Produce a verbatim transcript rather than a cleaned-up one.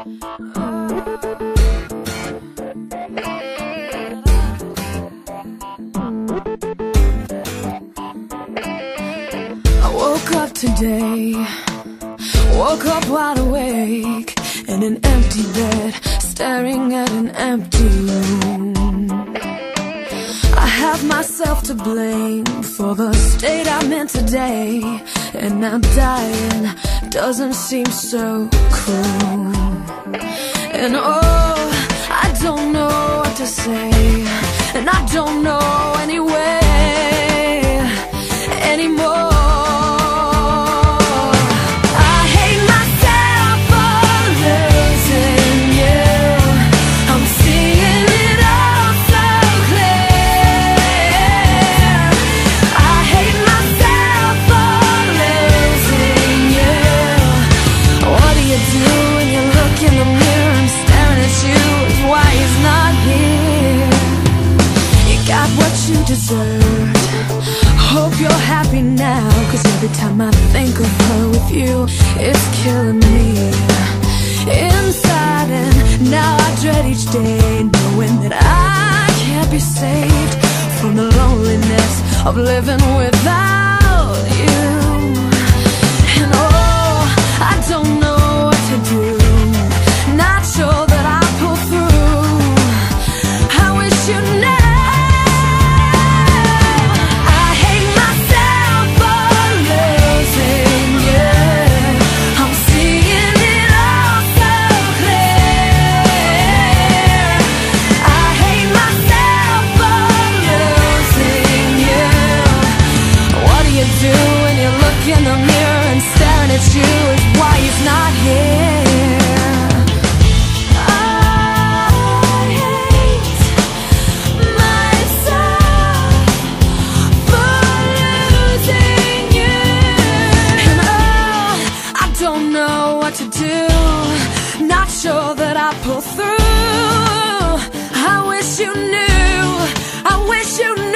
I woke up today, woke up wide awake, in an empty bed, staring at an empty room. I have myself to blame for the state I'm in today, and now dying doesn't seem so cool. And oh, I don't know what to say, and I don't know anyway anymore. You deserved. Hope you're happy now, 'cause every time I think of her with you, it's killing me inside. And now I dread each day, knowing that I can't be saved from the loneliness of living without you. And oh, I don't know what to do, not sure that I'll pull through. I wish you knew. In the mirror and staring at you is why he's not here. I hate myself for losing you. And oh, I don't know what to do, not sure that I'll pull through. I wish you knew, I wish you knew.